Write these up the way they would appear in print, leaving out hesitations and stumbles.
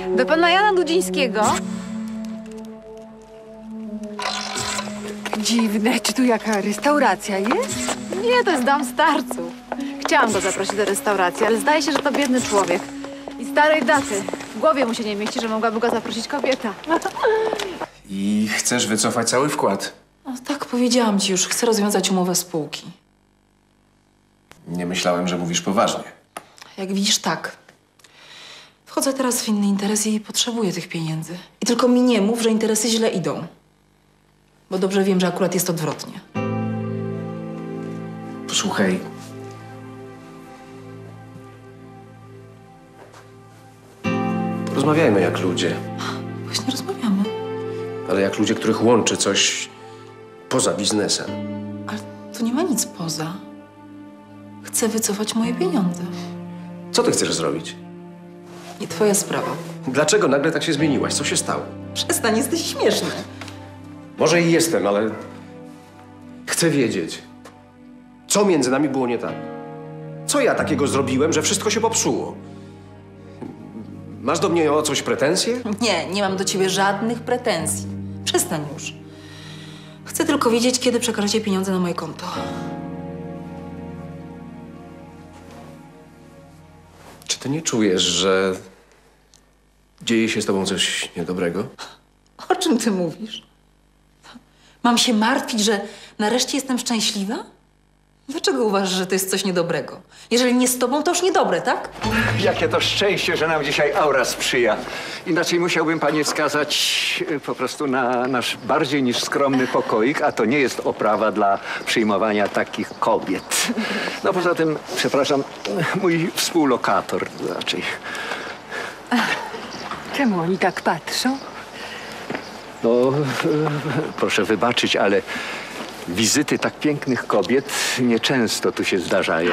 Do pana Jana Dudzińskiego. Dziwne, czy tu jaka restauracja jest? Nie, to jest dom starców. Chciałam go zaprosić do restauracji, ale zdaje się, że to biedny człowiek. I starej daty. W głowie mu się nie mieści, że mogłaby go zaprosić kobieta. I chcesz wycofać cały wkład? No, tak, powiedziałam ci już. Chcę rozwiązać umowę spółki. Nie myślałem, że mówisz poważnie. Jak widzisz, tak. Wchodzę teraz w inny interes i potrzebuję tych pieniędzy. I tylko mi nie mów, że interesy źle idą. Bo dobrze wiem, że akurat jest odwrotnie. Posłuchaj. Porozmawiajmy jak ludzie. Właśnie rozmawiamy. Ale jak ludzie, których łączy coś poza biznesem. Ale tu nie ma nic poza. Chcę wycofać moje pieniądze. Co ty chcesz zrobić? Nie twoja sprawa. Dlaczego nagle tak się zmieniłaś? Co się stało? Przestań, jesteś śmieszny. Może i jestem, ale chcę wiedzieć, co między nami było nie tak. Co ja takiego zrobiłem, że wszystko się popsuło? Masz do mnie o coś pretensje? Nie mam do ciebie żadnych pretensji. Przestań już. Chcę tylko wiedzieć, kiedy przekażecie pieniądze na moje konto. Czy ty nie czujesz, że dzieje się z tobą coś niedobrego? O czym ty mówisz? Mam się martwić, że nareszcie jestem szczęśliwa? Dlaczego uważasz, że to jest coś niedobrego? Jeżeli nie z tobą, to już niedobre, tak? Jakie to szczęście, że nam dzisiaj aura sprzyja. Inaczej musiałbym panie wskazać po prostu na nasz bardziej niż skromny pokoik, a to nie jest oprawa dla przyjmowania takich kobiet. No poza tym, przepraszam, mój współlokator raczej. Czemu oni tak patrzą? No, proszę wybaczyć, ale wizyty tak pięknych kobiet nieczęsto tu się zdarzają.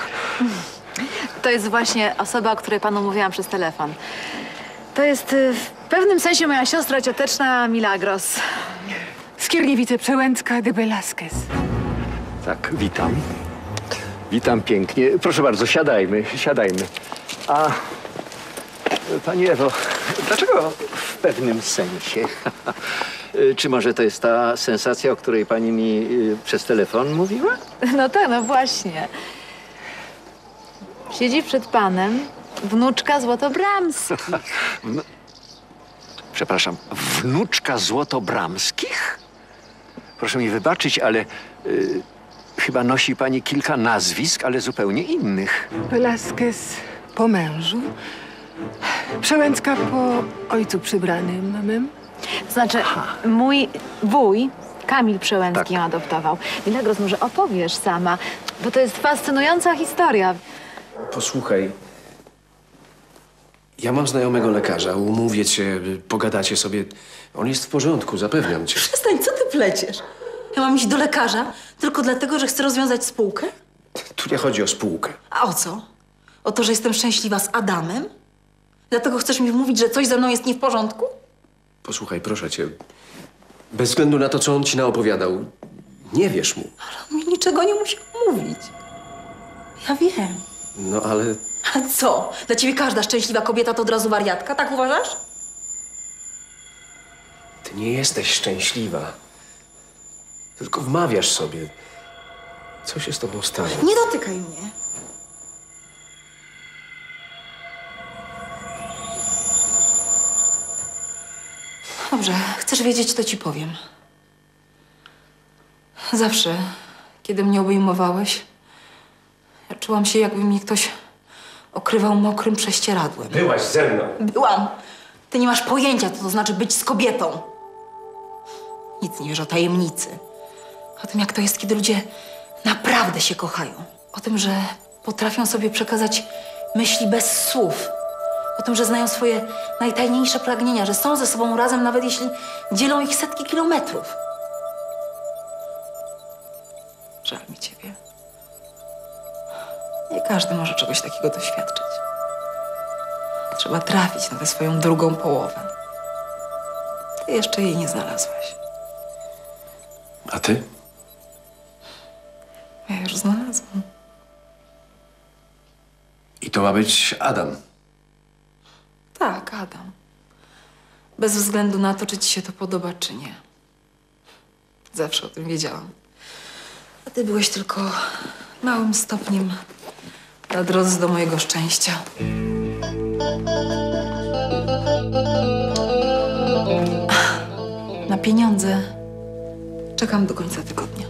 To jest właśnie osoba, o której panu mówiłam przez telefon. To jest w pewnym sensie moja siostra cioteczna Milagros. Skierniewice Przełęcka de Velasquez. Tak, witam. Witam pięknie. Proszę bardzo, siadajmy, siadajmy. A pani Ewo, dlaczego w pewnym sensie? Czy może to jest ta sensacja, o której pani mi przez telefon mówiła? No tak, no właśnie. Siedzi przed panem wnuczka Złotobramskich. Przepraszam, wnuczka Złotobramskich? Proszę mi wybaczyć, ale chyba nosi pani kilka nazwisk, ale zupełnie innych. Velasquez po mężu, Przełęcka po ojcu przybranym mym. Znaczy, mój wuj, Kamil Przełęcki, Tak. ją adoptował. Milagros, może opowiesz sama, bo to jest fascynująca historia. Posłuchaj. Ja mam znajomego lekarza, umówię cię, pogadacie sobie. On jest w porządku, zapewniam cię. Przestań, co ty pleciesz? Ja mam iść do lekarza tylko dlatego, że chcę rozwiązać spółkę? Tu nie chodzi o spółkę. A o co? O to, że jestem szczęśliwa z Adamem? Dlatego chcesz mi wmówić, że coś ze mną jest nie w porządku? Posłuchaj, proszę cię. Bez względu na to, co on ci naopowiadał, nie wierz mu. Ale on mi niczego nie musiał mówić. Ja wiem. No ale A co? Dla ciebie każda szczęśliwa kobieta to od razu wariatka, tak uważasz? ty nie jesteś szczęśliwa. Tylko wmawiasz sobie. Co się z tobą stało? Nie dotykaj mnie. Dobrze, chcesz wiedzieć, to ci powiem. Zawsze, kiedy mnie obejmowałeś, ja czułam się, jakby mnie ktoś okrywał mokrym prześcieradłem. Byłaś ze mną. Byłam. Ty nie masz pojęcia, co to znaczy być z kobietą. Nic nie wiesz o tajemnicy. O tym, jak to jest, kiedy ludzie naprawdę się kochają. O tym, że potrafią sobie przekazać myśli bez słów. O tym, że znają swoje najtajniejsze pragnienia, że są ze sobą razem, nawet jeśli dzielą ich setki kilometrów. Żal mi ciebie. Nie każdy może czegoś takiego doświadczyć. Trzeba trafić na tę swoją drugą połowę. Ty jeszcze jej nie znalazłaś. A ty? Ja już znalazłam. I to ma być Adam. Tak, Adam. Bez względu na to, czy ci się to podoba, czy nie. Zawsze o tym wiedziałam. A ty byłeś tylko małym stopniem na drodze do mojego szczęścia. Na pieniądze czekam do końca tygodnia.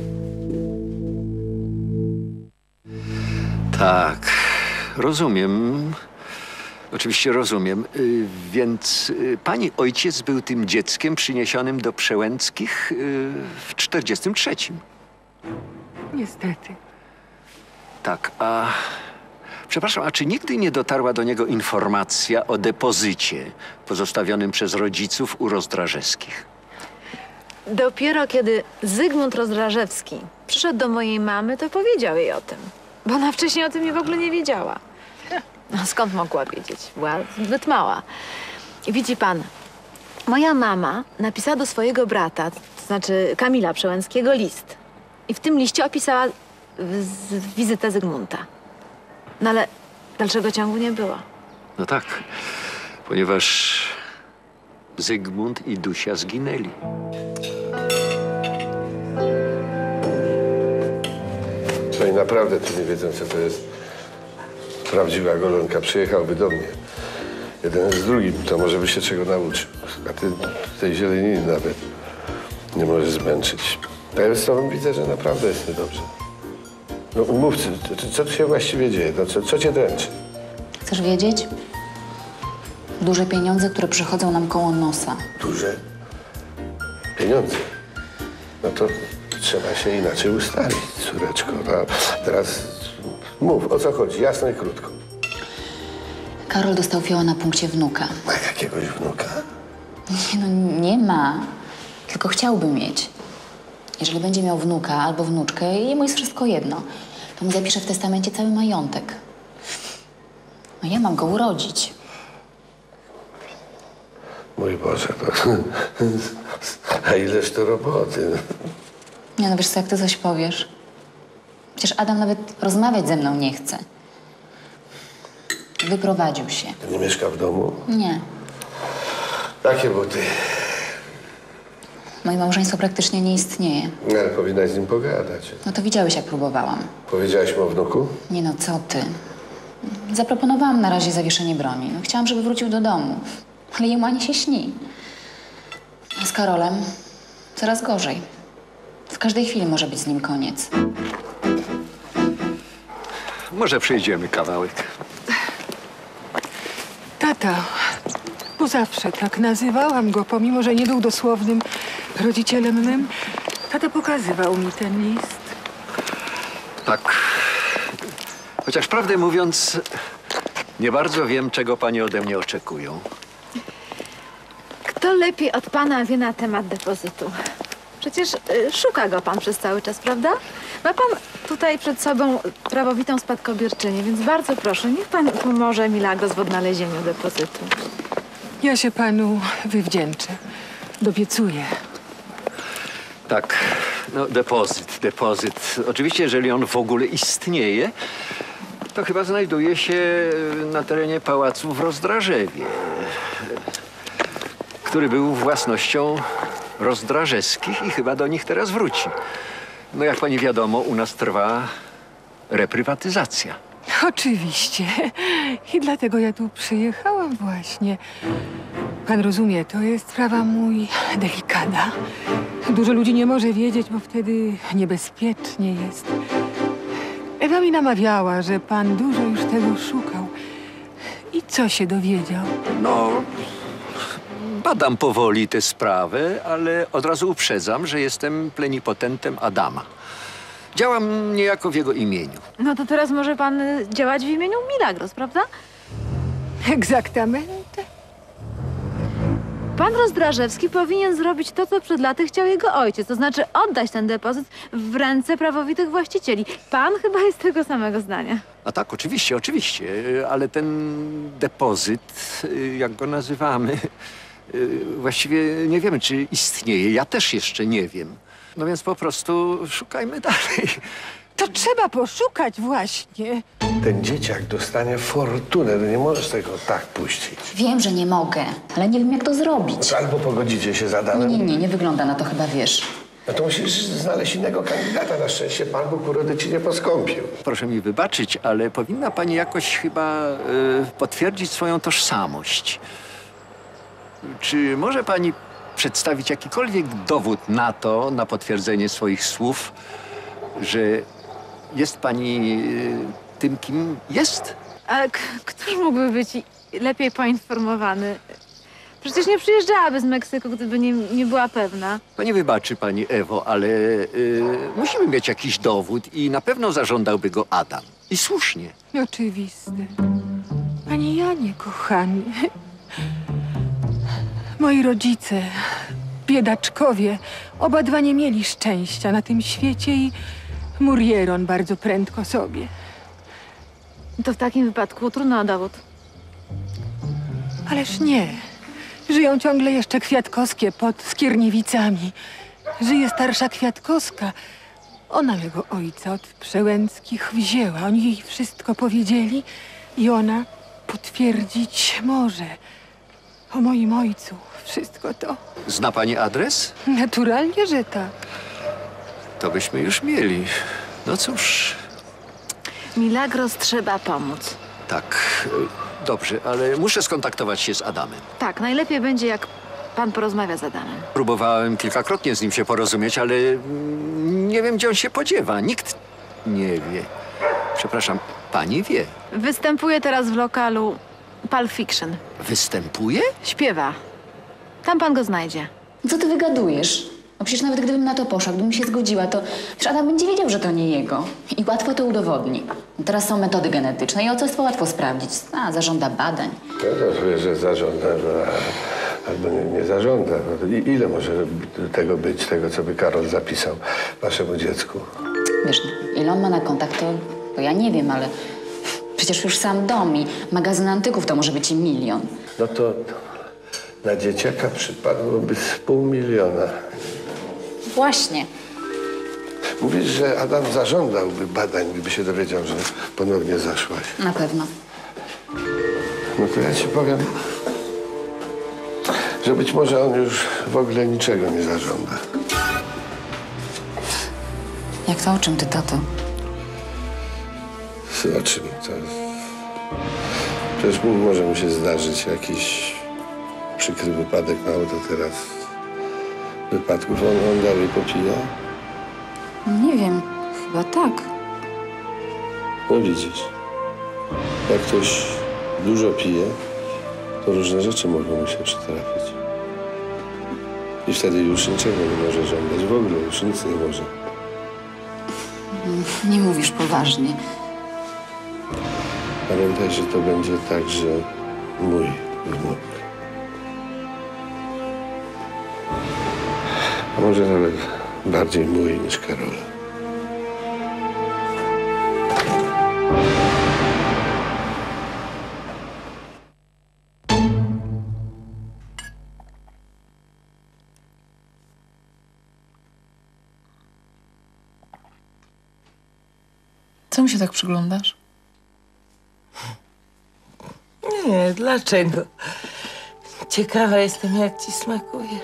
Tak, rozumiem. Oczywiście rozumiem. Więc pani ojciec był tym dzieckiem przyniesionym do Przełęckich w 43. Niestety. Tak, a... Przepraszam, a czy nigdy nie dotarła do niego informacja o depozycie pozostawionym przez rodziców u Rozdrażewskich? Dopiero kiedy Zygmunt Rozdrażewski przyszedł do mojej mamy, to powiedział jej o tym. Bo ona wcześniej o tym w ogóle nie wiedziała. No, skąd mogła wiedzieć? Była zbyt mała. I widzi pan, moja mama napisała do swojego brata, to znaczy Kamila Przełęckiego, list. I w tym liście opisała wizytę Zygmunta. No ale dalszego ciągu nie było. No tak, ponieważ Zygmunt i Dusia zginęli. Oni naprawdę tu nie wiedzą, co to jest prawdziwa golonka. Przyjechałby do mnie. Jeden z drugim, to może by się czego nauczył. A ty tej zieleniny nawet nie możesz zmęczyć. A ja z tobą widzę, że naprawdę jest niedobrze. No mówcy, co tu się właściwie dzieje? No, co cię dręczy? Chcesz wiedzieć? Duże pieniądze, które przychodzą nam koło nosa. Duże pieniądze. No to trzeba się inaczej ustalić, córeczko. No, teraz mów, o co chodzi, jasno i krótko. Karol dostał fioła na punkcie wnuka. Ma jakiegoś wnuka? Nie, no nie ma. Tylko chciałby mieć. Jeżeli będzie miał wnuka albo wnuczkę, jemu jest wszystko jedno, to mu zapisze w testamencie cały majątek. No ja mam go urodzić. Mój Boże, no. A ileż to roboty. Nie no wiesz co, jak ty coś powiesz? Przecież Adam nawet rozmawiać ze mną nie chce. Wyprowadził się. Nie mieszka w domu? Nie. Takie buty. Moje małżeństwo praktycznie nie istnieje. Ale powinnaś z nim pogadać. No to widziałeś, jak próbowałam. Powiedziałaś mu o wnuku? Nie no, co ty? Zaproponowałam na razie zawieszenie broni. No, chciałam, żeby wrócił do domu. Ale jemu ani się śni. A z Karolem coraz gorzej. W każdej chwili może być z nim koniec. Może przejdziemy kawałek. Tata, bo zawsze tak nazywałam go, pomimo że nie był dosłownym rodzicielem mym. Tata pokazywał mi ten list. Tak. Chociaż prawdę mówiąc, nie bardzo wiem, czego panie ode mnie oczekują. Kto lepiej od pana wie na temat depozytu? Przecież szuka go pan przez cały czas, prawda? Ma pan tutaj przed sobą prawowitą spadkobierczynię, więc bardzo proszę, niech pan pomoże Milagros w odnalezieniu depozytu. Ja się panu wywdzięczę. Dobiecuję. Tak, no depozyt. Oczywiście, jeżeli on w ogóle istnieje, to chyba znajduje się na terenie pałacu w Rozdrażewie, który był własnością Rozdrażewskich i chyba do nich teraz wróci. No jak pani wiadomo, u nas trwa reprywatyzacja. Oczywiście. I dlatego ja tu przyjechałam właśnie. Pan rozumie, to jest sprawa mój delikata. Dużo ludzi nie może wiedzieć, bo wtedy niebezpiecznie jest. Ewa mi namawiała, że pan dużo już tego szukał. I co się dowiedział? No, badam powoli tę sprawę, ale od razu uprzedzam, że jestem plenipotentem Adama. Działam niejako w jego imieniu. No to teraz może pan działać w imieniu Milagros, prawda? Exactamente. Pan Rozdrażewski powinien zrobić to, co przed laty chciał jego ojciec, to znaczy oddać ten depozyt w ręce prawowitych właścicieli. Pan chyba jest tego samego zdania. A tak, oczywiście, ale ten depozyt, jak go nazywamy, właściwie nie wiemy, czy istnieje. Ja też jeszcze nie wiem. No więc po prostu szukajmy dalej. To trzeba poszukać właśnie. Ten dzieciak dostanie fortunę, no nie możesz tego tak puścić. Wiem, że nie mogę, ale nie wiem, jak to zrobić. Albo pogodzicie się z Adamem. Nie wygląda na to, chyba wiesz. No to musisz znaleźć innego kandydata. Na szczęście Pan Bóg urody ci nie poskąpił. Proszę mi wybaczyć, ale powinna pani jakoś chyba potwierdzić swoją tożsamość. Czy może pani przedstawić jakikolwiek dowód na potwierdzenie swoich słów, że jest pani tym, kim jest? Ale któż mógłby być lepiej poinformowany? Przecież nie przyjeżdżałaby z Meksyku, gdyby nie była pewna. Pani wybaczy, pani Ewo, ale musimy mieć jakiś dowód i na pewno zażądałby go Adam. I słusznie. Oczywiste. Panie Janie, kochany. Moi rodzice, biedaczkowie, oba dwa nie mieli szczęścia na tym świecie i Murieron bardzo prędko sobie. To w takim wypadku trudno o dowód. Ależ nie. Żyją ciągle jeszcze Kwiatkowskie pod Skierniewicami. Żyje starsza Kwiatkowska. Ona mego ojca od Przełęckich wzięła. Oni jej wszystko powiedzieli i ona potwierdzić może. O moim ojcu wszystko to. Zna pani adres? Naturalnie, że tak. To byśmy już mieli. No cóż, Milagros trzeba pomóc. tak, dobrze, ale muszę skontaktować się z Adamem. Tak, najlepiej będzie, jak pan porozmawia z Adamem. Próbowałem kilkakrotnie z nim się porozumieć, ale nie wiem, gdzie on się podziewa. Nikt nie wie. Przepraszam, pani wie. Występuje teraz w lokalu Pulp Fiction. Występuje? Śpiewa. Tam pan go znajdzie. Co ty wygadujesz? No przecież nawet gdybym na to poszła, gdybym się zgodziła, to przecież Adam będzie wiedział, że to nie jego. I łatwo to udowodni. No teraz są metody genetyczne i ocestwo łatwo sprawdzić. Zażąda badań. No to wiesz, że zażąda, albo nie zażąda. No to ile może tego być, tego, co by Karol zapisał waszemu dziecku? Wiesz, ile on ma na kontakt, to ja nie wiem, ale przecież już sam dom i magazyn antyków to może być i 1 000 000. No to na dzieciaka przypadłoby z 500 000. Właśnie. Mówisz, że Adam zażądałby badań, gdyby się dowiedział, że ponownie zaszłaś. Na pewno. No to ja ci powiem, że być może on już w ogóle niczego nie zażąda. Jak to o czym ty, tato? O czym to? Przecież może mu się zdarzyć jakiś przykry wypadek, mało to teraz wypadków. On dalej popija? Nie wiem, chyba tak. No widzisz, jak ktoś dużo pije, to różne rzeczy mogą mu się przytrafić. I wtedy już niczego nie może żądać. W ogóle już nic nie może. Nie mówisz poważnie. Pamiętaj, że to będzie także mój wnuk. A może nawet bardziej mój niż Karola. Co mi się tak przyglądasz? Nie, dlaczego? Ciekawa jestem, jak ci smakuje.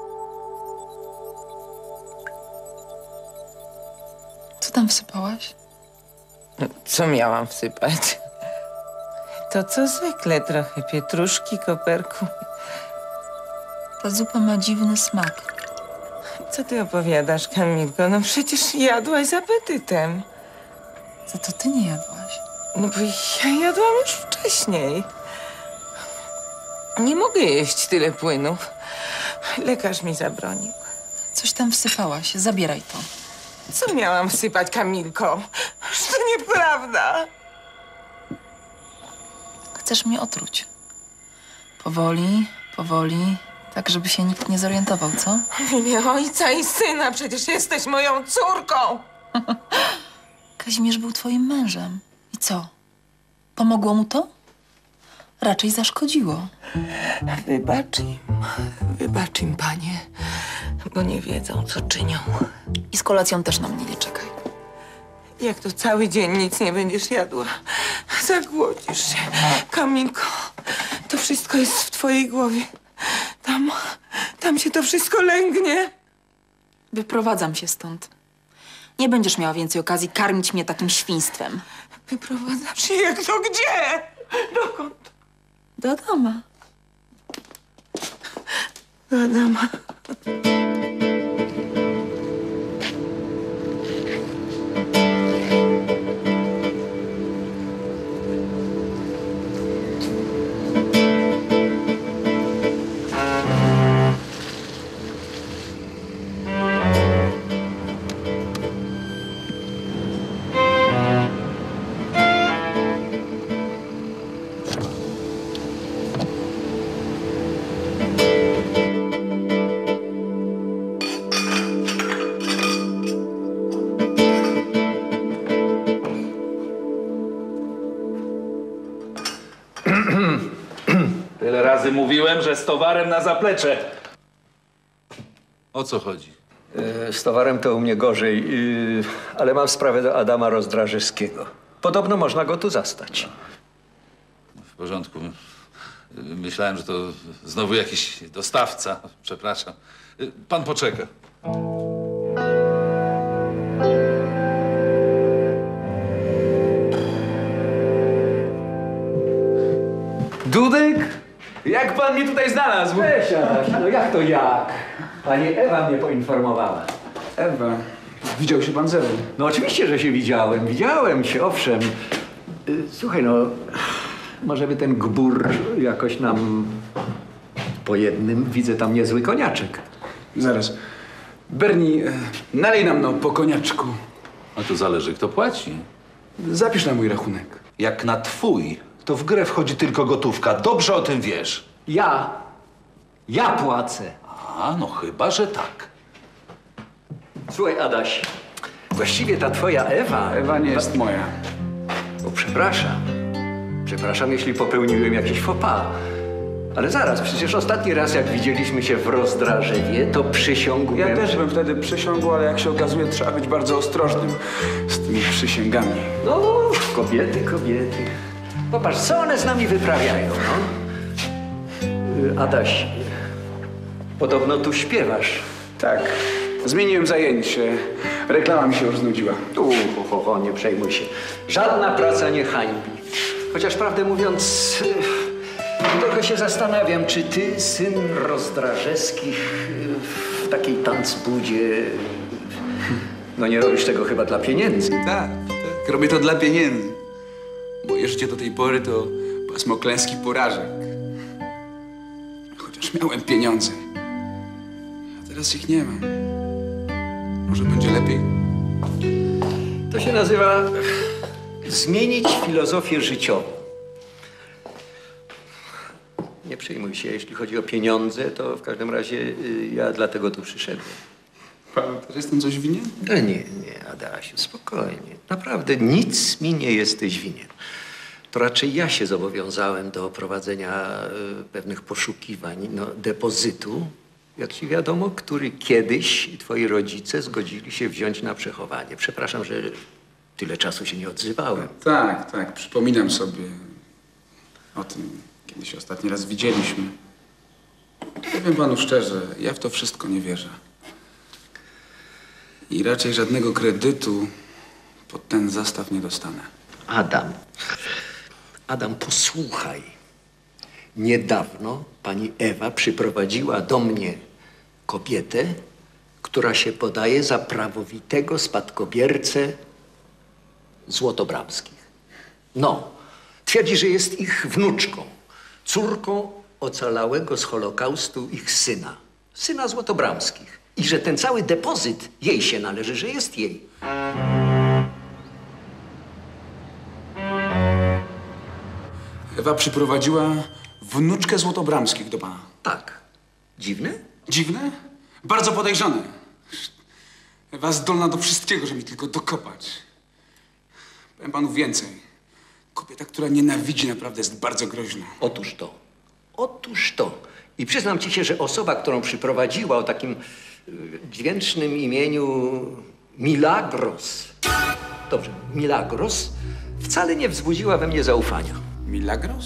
Co tam wsypałaś? No, co miałam wsypać? To co zwykle, trochę pietruszki, koperku. Ta zupa ma dziwny smak. Co ty opowiadasz, Kamilko? No przecież jadłaś z apetytem. Za to ty nie jadłaś. No bo ja jadłam już wcześniej. Nie mogę jeść tyle płynów. Lekarz mi zabronił. Coś tam wsypałaś. Zabieraj to. Co miałam wsypać, Kamilko? Że to nieprawda. Chcesz mnie otruć. Powoli, powoli, tak żeby się nikt nie zorientował, co? W imię ojca i syna, przecież jesteś moją córką. Kazimierz był twoim mężem. I co? Pomogło mu to? Raczej zaszkodziło. Wybacz im, panie, bo nie wiedzą, co czynią. I z kolacją też na mnie nie czekaj. Jak to cały dzień nic nie będziesz jadła? Zagłodzisz się. Kamilko, to wszystko jest w twojej głowie. Tam się to wszystko lęgnie. Wyprowadzam się stąd. Nie będziesz miała więcej okazji karmić mnie takim świństwem. Wyprowadzasz się jak to gdzie? Dokąd? Do Adama. Do Adama. Tyle razy mówiłem, że z towarem na zaplecze. O co chodzi? Z towarem to u mnie gorzej, ale mam sprawę do Adama Rozdrażewskiego. Podobno można go tu zastać. W porządku. Myślałem, że to znowu jakiś dostawca. Przepraszam. Pan poczeka. Dudek? Jak pan mnie tutaj znalazł? Weź, Adaś, no jak to jak? Pani Ewa mnie poinformowała. Ewa, widział się pan ze mną? No oczywiście, że się widziałem. Widziałem się, owszem. Słuchaj, no, może by ten gbur jakoś nam po jednym, widzę tam niezły koniaczek. Zaraz. Bernie, nalej nam no po koniaczku. A to zależy, kto płaci. Zapisz na mój rachunek. Jak na twój, to w grę wchodzi tylko gotówka. Dobrze o tym wiesz. Ja płacę. A, no chyba, że tak. Słuchaj, Adaś, właściwie ta twoja Ewa... Ewa nie jest moja. O, przepraszam. Przepraszam, jeśli popełniłem jakiś faux pas. Ale zaraz, przecież ostatni raz, jak widzieliśmy się w Rozdrażewie, to przysiągłem... Ja też bym wtedy przysiągł, ale jak się okazuje, trzeba być bardzo ostrożnym z tymi przysięgami. No, kobiety. Popatrz, co one z nami wyprawiają, no? Adaś, podobno tu śpiewasz. Tak. Zmieniłem zajęcie. Reklama mi się już znudziła. Nie przejmuj się. Żadna praca nie hańbi. Chociaż prawdę mówiąc, trochę się zastanawiam, czy ty, syn Rozdrażewskich, w takiej tanzbudzie, no nie robisz tego chyba dla pieniędzy. Tak. Robię to dla pieniędzy. Moje życie do tej pory to pasmo klęski porażek. Chociaż miałem pieniądze. A teraz ich nie mam. Może będzie lepiej? To się nazywa zmienić filozofię życiową. Nie przejmuj się, jeśli chodzi o pieniądze, to w każdym razie ja dlatego tu przyszedłem. Panu też jestem coś winien? No nie, Adasiu, spokojnie. Naprawdę nic mi nie jesteś winien. To raczej ja się zobowiązałem do prowadzenia pewnych poszukiwań, depozytu, jak ci wiadomo, który kiedyś twoi rodzice zgodzili się wziąć na przechowanie. Przepraszam, że tyle czasu się nie odzywałem. Tak, przypominam sobie o tym, kiedy się ostatni raz widzieliśmy. Powiem panu szczerze, ja w to wszystko nie wierzę. I raczej żadnego kredytu pod ten zastaw nie dostanę. Adam, posłuchaj. Niedawno pani Ewa przyprowadziła do mnie kobietę, która się podaje za prawowitego spadkobiercę Złotobramskich. No, twierdzi, że jest ich wnuczką, córką ocalałego z Holokaustu ich syna Złotobramskich. I że ten cały depozyt jej się należy, że jest jej. Ewa przyprowadziła wnuczkę Złotobramskich do pana. Tak. Dziwne? Dziwne? Bardzo podejrzane. Ewa zdolna do wszystkiego, żeby mi tylko dokopać. Powiem panu więcej. Kobieta, która nienawidzi, naprawdę jest bardzo groźna. Otóż to. I przyznam ci się, że osoba, którą przyprowadziła o takim dźwięcznym imieniu Milagros, Dobrze, Milagros wcale nie wzbudziła we mnie zaufania. Milagros?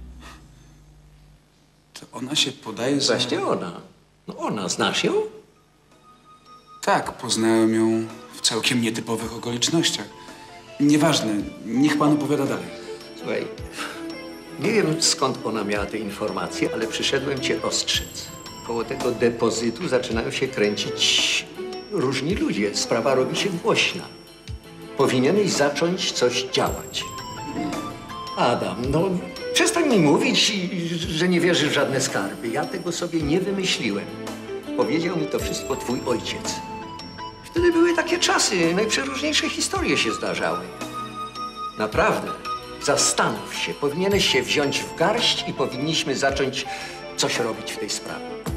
To ona się podaje za... Właśnie ona. No ona, znasz ją? Tak, poznałem ją w całkiem nietypowych okolicznościach. Nieważne, niech pan opowiada dalej. Słuchaj, nie wiem skąd ona miała te informacje, ale przyszedłem cię ostrzec. Koło tego depozytu zaczynają się kręcić różni ludzie. Sprawa robi się głośna. Powinieneś zacząć coś działać. Adam, no przestań mi mówić, że nie wierzysz w żadne skarby. Ja tego sobie nie wymyśliłem. Powiedział mi to wszystko twój ojciec. Wtedy były takie czasy, najprzeróżniejsze historie się zdarzały. Naprawdę, zastanów się, powinieneś się wziąć w garść i powinniśmy zacząć coś robić w tej sprawie.